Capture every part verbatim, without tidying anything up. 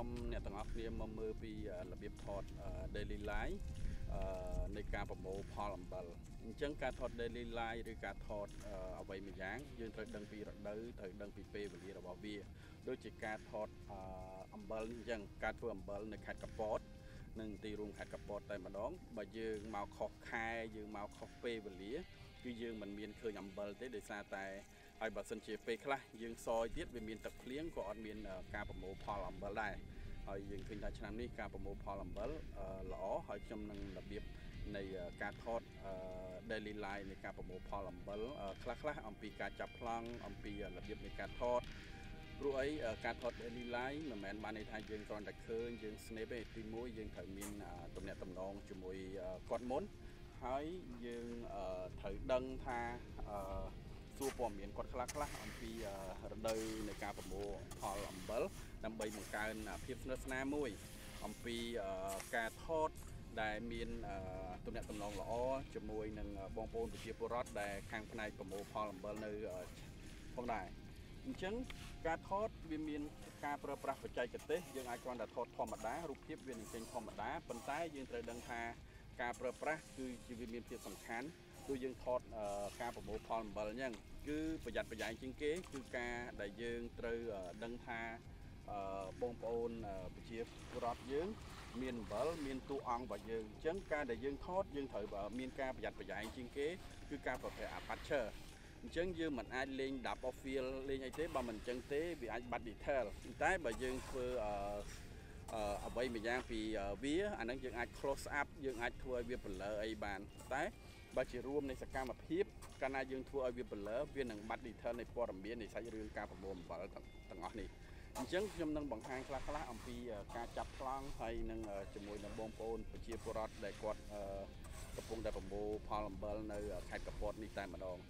នាំអ្នកទាំងអស់គ្នាមកមើលពីរបៀបថត daily life នៃការប្រមូលផលអំបិលអញ្ចឹងការថត daily life ឬការថតអ្វីមួយយ៉ាងយើងត្រូវដឹងពីរដូវត្រូវដឹងពីពេលវេលារបស់វាដូចជាការថតអំបិលអញ្ចឹងការធ្វើអំបិលនៅខេត្តកពតនិងទីរួមខេត្តកពតតែម្ដងបើយើងមកខុសខែយើងមកខុសពេលវេលាគឺយើងមិនមានឃើញអំបិលទេដោយសារតែហើយបើសិនជាពេលខ្លះយើងសយទៀតវាមានទឹកភ្លៀងក៏អត់មានការប្រមូលផលអំបិលដែរហើយយើងឃើញថាឆ្នាំនេះការប្រមូលផលអំបិលល្អហើយខ្ញុំនឹងរបៀបនៃការថត daily life នៃការប្រមូលផលអំបិលខ្លះខ្លះអំពីការចាប់ប្លង់អំពីរបៀបនៃការថតព្រោះអីការថត daily life មិនមែនបានន័យថាយើងគ្រាន់តែឃើញយើង snap ទេទីមួយយើងត្រូវមានទំនាក់ទំនងជាមួយគាត់មុនហើយយើងត្រូវដឹងថាសួរព័ត៌មានគាត់ខ្លះខ្លះអំពីរដូវនៃការប្រមូលផលអំបិលដើម្បីបង្កើនភាពស្និទ្ធស្នាលមួយអំពីការថតដែលមានទំនាក់ទំនងល្អជាមួយនឹងបងប្អូនប្រជាពលរដ្ឋដែលខាងផ្នែកប្រមូលផលអំបិលនៅផងដែរអញ្ចឹងការថតវាមានការប្រើប្រាស់បច្ចេកទេសយើងអាចគ្រាន់តែថតធម្មតារូបភាពវានឹងចេញធម្មតាប៉ុន្តែយើងត្រូវដឹងថាការប្រើប្រាស់គឺជាវាមានភាពសំខាន់ដូចយើងថតការប្រមូលផលអំបិលអញ្ចឹងគឺប្រយ័ត្នប្រយែងជាងគេគឺការដែលយើងត្រូវដឹងថាបងប្អូនប្រជាពលរដ្ឋយើងមានអំបិលមានតួអង្គរបស់យើងអញ្ចឹងការដែលយើងថតយើងត្រូវមានការប្រយ័ត្នប្រយែងជាងគេគឺការប្រភេទ aperture អញ្ចឹងយើងមិនអាចលេង depth of field លេងអីទេបើមិនអញ្ចឹងទេវាអាចបាត់ detail តែបើយើងធ្វើអ្វីមួយយ៉ាងពីវាអាហ្នឹងយើងអាច close up យើងអាចធ្វើឲ្យវា blur អីបានតែបើជារួមនៃសកម្មភាពកាលណាយើងធ្វើឲ្យវា blur វានឹងបាត់ detail នៃព័ត៌មាននៃសាច់រឿងការប្រមូលអំបិលទាំងអស់នេះអញ្ចឹងខ្ញុំនឹងបង្ហាញខ្លះខ្លះអំពីការចាប់ប្លង់ហើយនឹងជាមួយនឹងបងប្អូនប្រជាពលរដ្ឋដែលគាត់កំពុងតែប្រមូលផលអំបិលនៅខេត្តកពតនេះតែម្ដង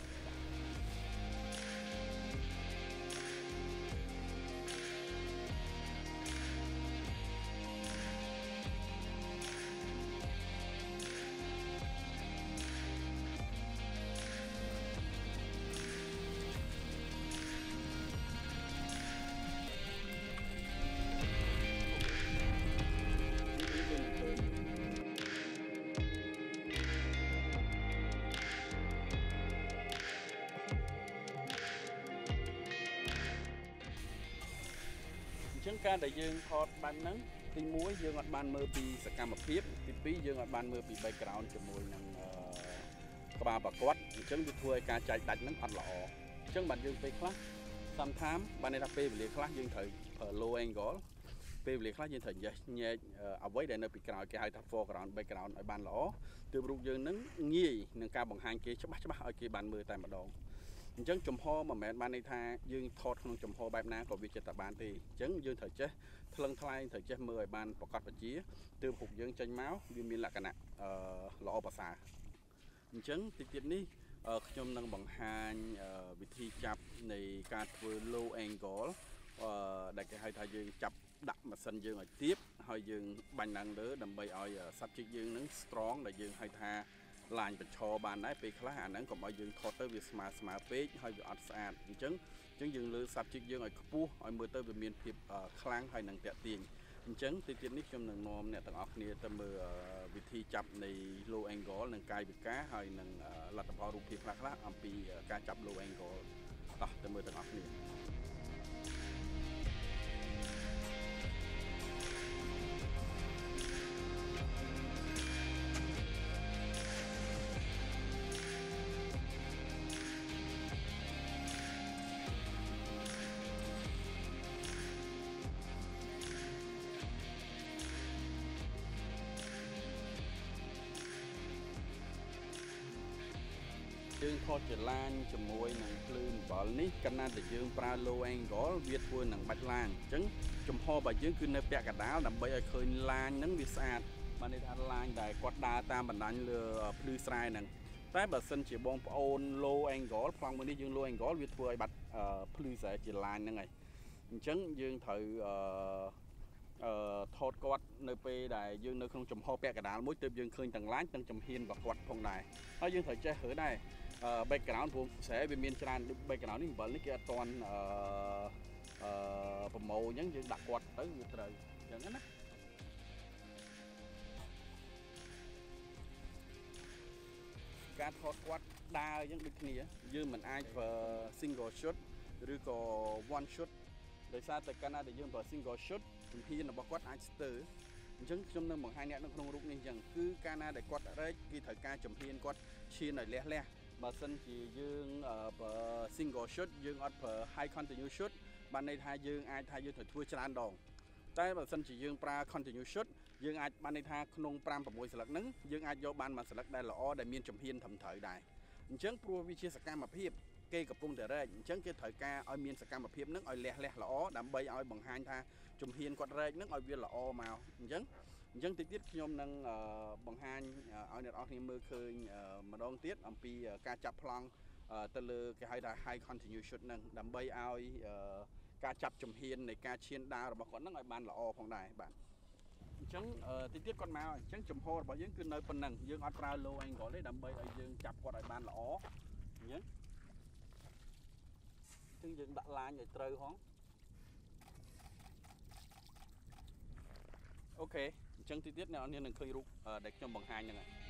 អញ្ចឹងការដែលយើងថតបែបហ្នឹងទីមួយយើងអត់បានមើលពីសកម្មភាពទីពីរយើងអត់បានមើលពី background ជាមួយនឹងក្បាលប្រកួតអញ្ចឹងវាធ្វើឲ្យការចែកដាច់ហ្នឹងអត់ល្អអញ្ចឹងបានយើងពេលខ្លះ sometimes បានន័យថាពេលវេលាខ្លះយើងត្រូវ low angle ពេលវេលាខ្លះយើងត្រូវញែកញែកអ្វីដែលនៅពីក្រោយគេហៅថា foreground background ឲ្យបានល្អទើបរូបយើងនឹងងាយនឹងការបង្ហាញគេច្បាស់ច្បាស់ឲ្យគេបានមើលតែម្ដងអញ្ចឹងចំហមិនមែនបានន័យថាយើងថតក្នុងចំហបែបណាក៏វាចិត្តតែបានទេអញ្ចឹងយើងត្រូវចេះថ្លឹងថ្លែងត្រូវចេះមើលឲ្យបានប្រកបវិជ្ជាទើបរូបយើងចេញមកវាមានលក្ខណៈអឺល្អប្រសើរអញ្ចឹងទីទៀតនេះខ្ញុំនឹងបង្ហាញវិធីចាប់នៃការធ្វើ low angle អឺដែលគេហៅថាយើងចាប់ដាក់ម៉ាស៊ីនយើងឲ្យទាបហើយយើងបាញ់ឡើងលើដើម្បីឲ្យ subject យើងនឹង strong ដែលយើងហៅថាឡាញបញ្ឈរបានដែរពេលខ្លះអាហ្នឹងកុំឲ្យយើងថតទៅវាស្មើស្មើពេកហើយវាអត់ស្អាតអញ្ចឹងអញ្ចឹងយើងលើ subject យើងឲ្យខ្ពស់ឲ្យមើលទៅវាមានភាពខ្លាំងហើយនឹងតាក់ទាញអញ្ចឹងទីទៀតនេះខ្ញុំនឹងនាំអ្នកទាំងអស់គ្នាទៅមើលវិធីចាប់នៃ low angle និងកាយវិការហើយនឹងលទ្ធផលរូបភាពខ្លះៗអំពីការចាប់ low angle តោះទៅមើលទាំងអស់គ្នា យើងថតជាឡានជាមួយនឹងភ្លើងអំបិលនេះកាលណាដែលយើងប្រើ low angle វាធ្វើនឹងបាច់ឡានអញ្ចឹងចំហរបស់យើងគឺនៅពាក់កណ្ដាលដើម្បីឲ្យឃើញឡានហ្នឹងវាស្អាតបានន័យថាឡានដែលគាត់ដើរតាមបណ្ដាញលើភ្លឺស្រែហ្នឹងតែបើសិនជាបងប្អូន low angle ប្លង់មួយនេះយើង low angle វាធ្វើឲ្យបាត់ភ្លឺស្រែជាឡានហ្នឹងហើយអញ្ចឹងយើងត្រូវអឺអឺថតគាត់នៅពេលដែលយើងនៅក្នុងចំហពាក់កណ្ដាលមួយទើបយើងឃើញទាំងឡានទាំងចំហៀនរបស់គាត់ផងដែរហើយយើងត្រូវចេះរើដែរ background ព្រោះស្រែវាមានច្រើន background នេះអំបិលនេះគេអត់ទាន់អឺប្រម៉ូអញ្ចឹងយើងដាក់គាត់ទៅវាត្រូវអញ្ចឹងណាការថតគាត់ដើរអញ្ចឹងដូចគ្នាយើងមិនអាចប្រើ single shot ឬក៏ one shot ដោយសារតែកាលណាដែលយើងប្រើ single shot ជំហានរបស់គាត់អាចស្ទើរអញ្ចឹងខ្ញុំនឹងបង្ហាញអ្នកនៅក្នុងរូបនេះអញ្ចឹងគឺកាលណាដែលគាត់រែកគឺត្រូវការជំហានគាត់ឈានឲ្យលះលះបើសិនជាយើងប្រើ single shot យើងអត់ប្រើ high continuous shot បានន័យថាយើងអាចថាយើងត្រូវធ្វើច្រើនដងតែបើសិនជាយើងប្រើ continuous shot យើងអាចបានន័យថាក្នុងfive sixស្លឹកហ្នឹងយើងអាចយកបានមួយស្លឹកដែលល្អដែលមានជំហានត្រឹមត្រូវដែរអញ្ចឹងព្រោះវាជាសកម្មភាពគេកំពុងតែរែកអញ្ចឹងគេត្រូវការឲ្យមានសកម្មភាពហ្នឹងឲ្យលះលះល្អដើម្បីឲ្យបង្ហាញថាជំហានគាត់រែកហ្នឹងឲ្យវាល្អមកអញ្ចឹងអញ្ចឹងតិចទៀតខ្ញុំនឹងបង្ហាញឲ្យអ្នកនរគ្នាមើលឃើញម្ដងទៀតអំពីការចាប់ប្លង់ទៅលើគេហៅថា high continuous shot ហ្នឹងដើម្បីឲ្យការចាប់ជំហាននៃការឈានដើររបស់គាត់ហ្នឹងឲ្យបានល្អផងដែរបាទអញ្ចឹងតិចទៀតគាត់មកអញ្ចឹងចំហរបស់យើងគឺនៅប៉ុណ្ណឹងយើងអត់ប្រើ low angle ទេដើម្បីឲ្យយើងចាប់គាត់ឲ្យបានល្អអញ្ចឹងអញ្ចឹងយើងដាក់ឡាញឲ្យត្រូវហងអូខេអញ្ចឹងតិចទៀតអ្នកនរនឹងឃើញរូបដែលខ្ញុំបង្ហាញហ្នឹងហើយ